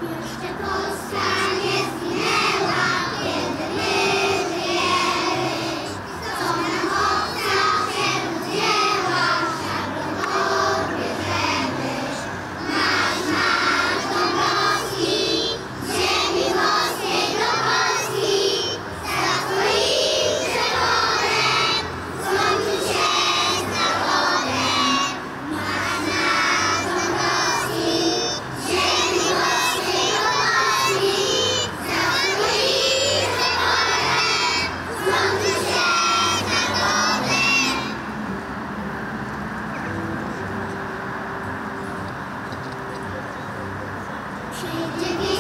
Jeszcze Polska nie zginęła, kiedy my żyjemy. Co nam obca się wzięła, szablon odbierzemy. Marsz Dąbrowski, ziemi włoskiej do Polski, za swoim przewodem złączył się z narodem. Marsz Dąbrowski, ziemi włoskiej do Polski, za swoim przewodem złączył się z narodem. Przyjdzie